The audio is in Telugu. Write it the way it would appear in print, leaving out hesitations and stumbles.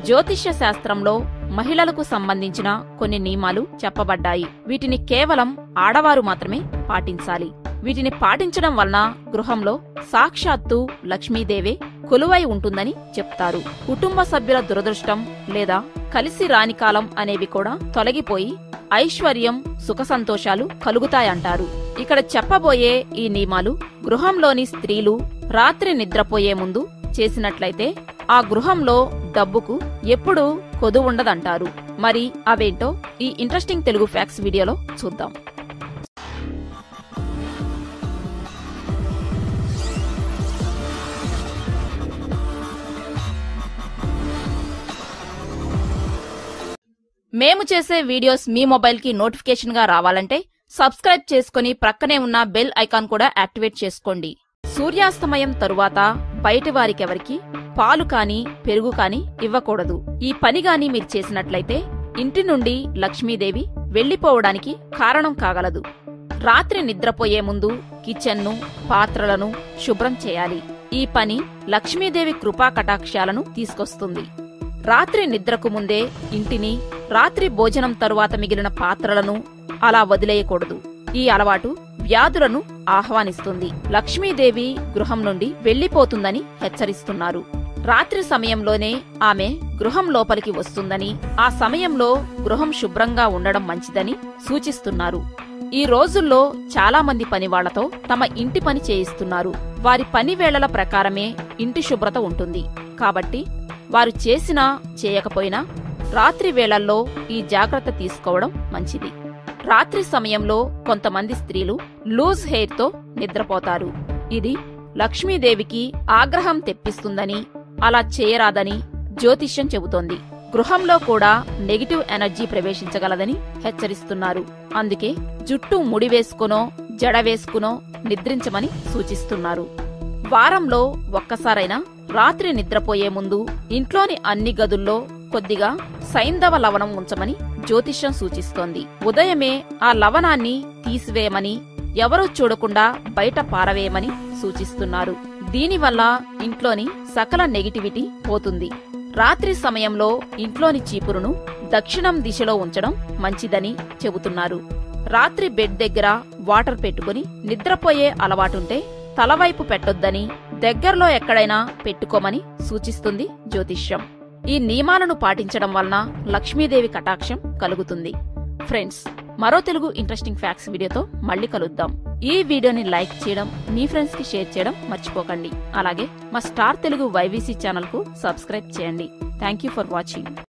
జ్యోతిష్య శాస్త్రంలో మహిళలకు సంబంధించిన కొన్ని నియమాలు చెప్పబడ్డాయి. వీటిని కేవలం ఆడవారు మాత్రమే పాటించాలి. వీటిని పాటించడం వలన గృహంలో సాక్షాత్తు లక్ష్మీదేవే కొలువై ఉంటుందని చెప్తారు. కుటుంబ సభ్యుల దురదృష్టం లేదా కలిసి రాని కాలం అనేవి కూడా తొలగిపోయి ఐశ్వర్యం, సుఖ సంతోషాలు కలుగుతాయంటారు. ఇక్కడ చెప్పబోయే ఈ నియమాలు గృహంలోని స్త్రీలు రాత్రి నిద్రపోయే ముందు చేసినట్లయితే ఆ గృహంలో డబ్బుకు ఎప్పుడూ కొదువుండదంటారు. మరి అవేంటో ఈ ఇంట్రెస్టింగ్ తెలుగు ఫ్యాక్ట్స్ వీడియోలో చూద్దాం. మేము చేసే వీడియోస్ మీ మొబైల్ కి నోటిఫికేషన్ గా రావాలంటే సబ్స్క్రైబ్ చేసుకుని ప్రక్కనే ఉన్న బెల్ ఐకాన్ కూడా యాక్టివేట్ చేసుకోండి. సూర్యాస్తమయం తరువాత బయటి వారికెవరికి పాలు కాని పెరుగు కాని ఇవ్వకూడదు. ఈ పని గాని మీరు చేసినట్లయితే ఇంటి నుండి లక్ష్మీదేవి వెళ్లిపోవడానికి కారణం కాగలదు. రాత్రి నిద్రపోయే ముందు కిచెన్ను, పాత్రలను శుభ్రం చేయాలి. ఈ పని లక్ష్మీదేవి కృపా కటాక్షాలను తీసుకొస్తుంది. రాత్రి నిద్రకు ముందే ఇంటిని, రాత్రి భోజనం తరువాత మిగిలిన పాత్రలను అలా వదిలేయకూడదు. ఈ అలవాటు వ్యాధులను ఆహ్వానిస్తుంది. లక్ష్మీదేవి గృహం నుండి వెళ్లిపోతుందని హెచ్చరిస్తున్నారు. రాత్రి సమయంలోనే ఆమె గృహం లోపలికి వస్తుందని, ఆ సమయంలో గృహం శుభ్రంగా ఉండడం మంచిదని సూచిస్తున్నారు. ఈ రోజుల్లో చాలా మంది పనివాళ్లతో తమ ఇంటి పని చేయిస్తున్నారు. వారి పని వేళల ప్రకారమే ఇంటి శుభ్రత ఉంటుంది. కాబట్టి వారు చేసినా చేయకపోయినా రాత్రి వేళల్లో ఈ జాగ్రత్త తీసుకోవడం మంచిది. రాత్రి సమయంలో కొంతమంది స్త్రీలు లూజ్ హెయిర్ తో నిద్రపోతారు. ఇది లక్ష్మీదేవికి ఆగ్రహం తెప్పిస్తుందని, అలా చేయరాదని జ్యోతిష్యం చెబుతోంది. గృహంలో కూడా నెగిటివ్ ఎనర్జీ ప్రవేశించగలదని హెచ్చరిస్తున్నారు. అందుకే జుట్టు ముడివేసుకునో జడ వేసుకునో నిద్రించమని సూచిస్తున్నారు. వారంలో ఒక్కసారైనా రాత్రి నిద్రపోయే ముందు ఇంట్లోని అన్ని గదుల్లో కొద్దిగా సైంధవ లవణం ఉంచమని జ్యోతిష్యం సూచిస్తోంది. ఉదయమే ఆ లవణాన్ని తీసివేయమని, ఎవరూ చూడకుండా బయట పారవేయమని సూచిస్తున్నారు. దీనివల్ల ఇంట్లోని సకల నెగిటివిటీ పోతుంది. రాత్రి సమయంలో ఇంట్లోని చీపురును దక్షిణం దిశలో ఉంచడం మంచిదని చెబుతున్నారు. రాత్రి బెడ్ దగ్గర వాటర్ పెట్టుకుని నిద్రపోయే అలవాటుంటే తలవైపు పెట్టొద్దని, దగ్గరలో ఎక్కడైనా పెట్టుకోమని సూచిస్తుంది జ్యోతిష్యం. ఈ నియమాలను పాటించడం వలన లక్ష్మీదేవి కటాక్షం కలుగుతుంది. ఫ్రెండ్స్, మరో తెలుగు ఇంట్రెస్టింగ్ ఫ్యాక్ట్స్ వీడియోతో మళ్ళీ కలుద్దాం. ఈ వీడియోని లైక్ చేయడం, మీ ఫ్రెండ్స్ కి షేర్ చేయడం మర్చిపోకండి. అలాగే మా స్టార్ తెలుగు YVC ఛానల్ కు సబ్స్క్రైబ్ చేయండి. Thank you for watching.